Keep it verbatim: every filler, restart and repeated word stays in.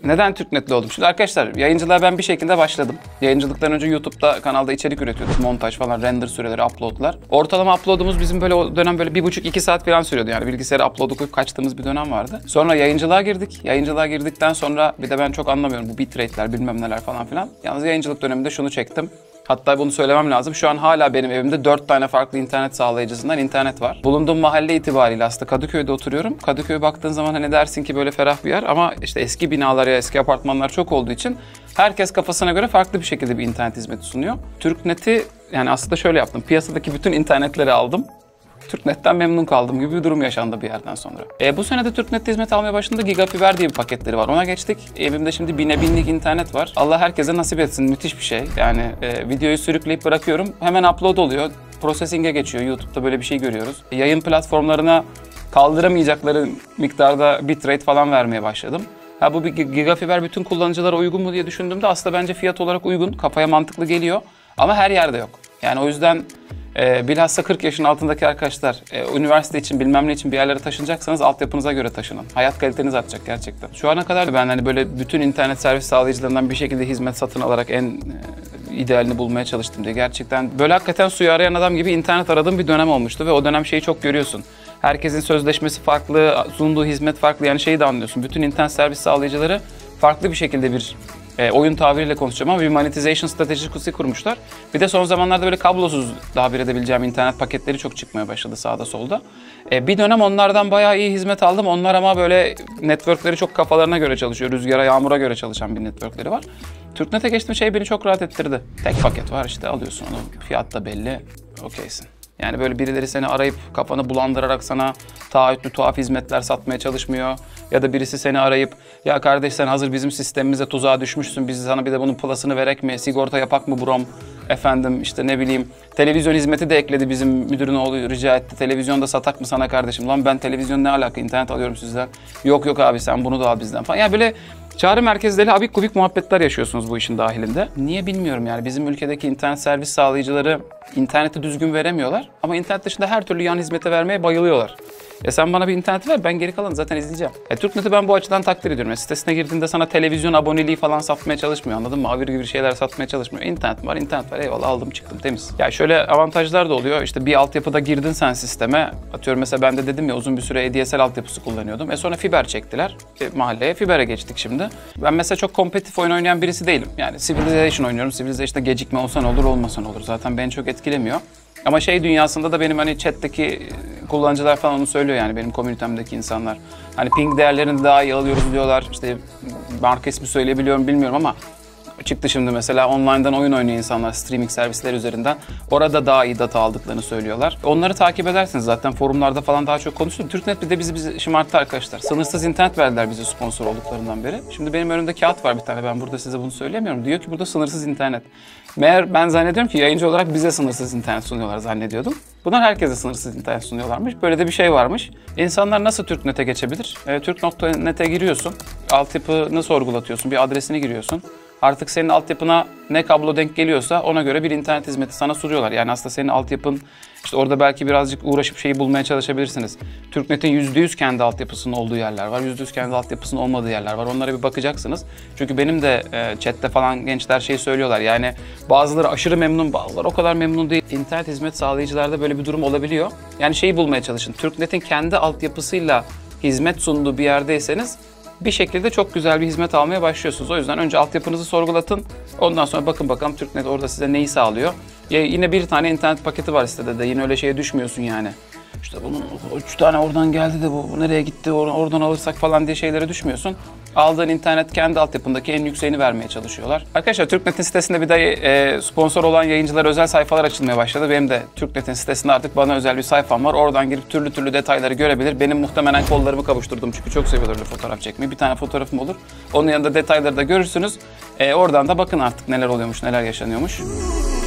Neden TürkNet'li oldum? Şimdi arkadaşlar yayıncılığa ben bir şekilde başladım. Yayıncılıktan önce YouTube'da kanalda içerik üretiyorduk. Montaj falan, render süreleri, uploadlar. Ortalama uploadumuz bizim böyle o dönem böyle bir buçuk iki saat falan sürüyordu. Yani bilgisayara upload'u koyup kaçtığımız bir dönem vardı. Sonra yayıncılığa girdik. Yayıncılığa girdikten sonra bir de ben çok anlamıyorum bu bitrate'ler bilmem neler falan filan. Yalnız yayıncılık döneminde şunu çektim. Hatta bunu söylemem lazım. Şu an hala benim evimde dört tane farklı internet sağlayıcısından internet var. Bulunduğum mahalle itibariyle aslında Kadıköy'de oturuyorum. Kadıköy'e baktığın zaman hani dersin ki böyle ferah bir yer ama işte eski binalar ya eski apartmanlar çok olduğu için herkes kafasına göre farklı bir şekilde bir internet hizmeti sunuyor. TürkNet'i yani aslında şöyle yaptım. Piyasadaki bütün internetleri aldım. TürkNet'ten memnun kaldım gibi bir durum yaşandı bir yerden sonra. E, bu sene de TürkNet'te hizmet almaya başladığında Gigafiber diye bir paketleri var. Ona geçtik. Evimde şimdi bine binlik internet var. Allah herkese nasip etsin. Müthiş bir şey. Yani e, videoyu sürükleyip bırakıyorum. Hemen upload oluyor. Processing'e geçiyor. YouTube'da böyle bir şey görüyoruz. E, yayın platformlarına kaldıramayacakları miktarda bitrate falan vermeye başladım. Ha bu bir Gigafiber bütün kullanıcılara uygun mu diye düşündüğümde aslında bence fiyat olarak uygun. Kafaya mantıklı geliyor. Ama her yerde yok. Yani o yüzden E, bilhassa kırk yaşın altındaki arkadaşlar e, üniversite için bilmem ne için bir yerlere taşınacaksanız altyapınıza göre taşının. Hayat kaliteniz artacak gerçekten. Şu ana kadar ben hani böyle bütün internet servis sağlayıcılarından bir şekilde hizmet satın alarak en e, idealini bulmaya çalıştım diye. Gerçekten böyle hakikaten suyu arayan adam gibi internet aradığım bir dönem olmuştu ve o dönem şeyi çok görüyorsun. Herkesin sözleşmesi farklı, sunduğu hizmet farklı yani şeyi de anlıyorsun. Bütün internet servis sağlayıcıları farklı bir şekilde bir E, oyun tabiriyle konuşacağım ama bir monetization stratejisi kurmuşlar. Bir de son zamanlarda böyle kablosuz tabir edebileceğim internet paketleri çok çıkmaya başladı sağda solda. E, bir dönem onlardan bayağı iyi hizmet aldım. Onlar ama böyle networkleri çok kafalarına göre çalışıyor. Rüzgara, yağmura göre çalışan bir networkleri var. TürkNet'e geçtiğim şey beni çok rahat ettirdi. Tek paket var işte alıyorsun onu. Fiyat da belli. Okeysin. Yani böyle birileri seni arayıp kafanı bulandırarak sana taahhütlü tuhaf hizmetler satmaya çalışmıyor. Ya da birisi seni arayıp ya kardeş sen hazır bizim sistemimize tuzağa düşmüşsün biz sana bir de bunun plus'ını verek mi? Sigorta yapak mı brom? Efendim işte ne bileyim televizyon hizmeti de ekledi bizim müdürün oğlu rica etti. Televizyonda satak mı sana kardeşim? Lan ben televizyon ne alaka? İnternet alıyorum sizden. Yok yok abi sen bunu da al bizden falan. Yani böyle çağrı merkezleri abik kubik muhabbetler yaşıyorsunuz bu işin dahilinde. Niye bilmiyorum yani bizim ülkedeki internet servis sağlayıcıları interneti düzgün veremiyorlar. Ama internet dışında her türlü yan hizmete vermeye bayılıyorlar. Ya sen bana bir internet ver, ben geri kalanı zaten izleyeceğim. E, TürkNet'i ben bu açıdan takdir ediyorum. Yani sitesine girdiğinde sana televizyon aboneliği falan satmaya çalışmıyor, anladın mı? Avir gibi şeyler satmaya çalışmıyor. İnternet var, internet var. Eyvallah aldım çıktım temiz. Ya şöyle avantajlar da oluyor. İşte bir altyapıda girdin sen sisteme. Atıyorum mesela ben de dedim ya uzun bir süre A D S L altyapısı kullanıyordum. E sonra fiber çektiler. E, mahalleye fibere geçtik şimdi. Ben mesela çok kompetitif oyun oynayan birisi değilim. Yani Civilization oynuyorum. Civilization'da gecikme olsa ne olur, olmasa ne olur. Zaten beni çok etkilemiyor. Ama şey dünyasında da benim hani chat'teki kullanıcılar falan onu söylüyor yani benim komünitemdeki insanlar. Hani ping değerlerini daha iyi alıyoruz diyorlar. İşte marka ismi söyleyebiliyorum bilmiyorum ama çıktı şimdi mesela online'dan oyun oynuyor insanlar streaming servisler üzerinden. Orada daha iyi data aldıklarını söylüyorlar. Onları takip edersiniz zaten forumlarda falan daha çok konuşulur. TürkNet bir de bizi bizi şımarttı arkadaşlar. Sınırsız internet verdiler bize sponsor olduklarından beri. Şimdi benim önümde kağıt var bir tane ben burada size bunu söyleyemiyorum. Diyor ki burada sınırsız internet. Meğer ben zannediyorum ki yayıncı olarak bize sınırsız internet sunuyorlar zannediyordum. Bunlar herkese sınırsız internet sunuyorlarmış. Böyle de bir şey varmış. İnsanlar nasıl TürkNet'e geçebilir? E, Türk nokta net'e giriyorsun. Altyapını sorgulatıyorsun. Bir adresini giriyorsun. Artık senin altyapına ne kablo denk geliyorsa ona göre bir internet hizmeti sana sunuyorlar. Yani aslında senin altyapın işte orada belki birazcık uğraşıp şeyi bulmaya çalışabilirsiniz. TürkNet'in yüzde yüz kendi altyapısının olduğu yerler var. yüzde yüz kendi altyapısının olmadığı yerler var. Onlara bir bakacaksınız. Çünkü benim de e, chatte falan gençler şey söylüyorlar. Yani bazıları aşırı memnun, bazıları o kadar memnun değil. İnternet hizmet sağlayıcılarda böyle bir durum olabiliyor. Yani şeyi bulmaya çalışın. TürkNet'in kendi altyapısıyla hizmet sunduğu bir yerdeyseniz bir şekilde çok güzel bir hizmet almaya başlıyorsunuz. O yüzden önce altyapınızı sorgulatın. Ondan sonra bakın bakalım TürkNet orada size neyi sağlıyor. Ya yine bir tane internet paketi var sitede de yine öyle şeye düşmüyorsun yani. İşte bunun üç tane oradan geldi de bu, bu nereye gitti or oradan alırsak falan diye şeylere düşmüyorsun. Aldığın internet kendi altyapındaki en yükseğini vermeye çalışıyorlar. Arkadaşlar TürkNet'in sitesinde bir de e, sponsor olan yayıncılara özel sayfalar açılmaya başladı. Benim de TürkNet'in sitesinde artık bana özel bir sayfam var. Oradan girip türlü türlü detayları görebilir. Benim muhtemelen kollarımı kavuşturdum çünkü çok seviyorum öyle fotoğraf çekmeyi. Bir tane fotoğrafım olur. Onun yanında detayları da görürsünüz. E, oradan da bakın artık neler oluyormuş, neler yaşanıyormuş.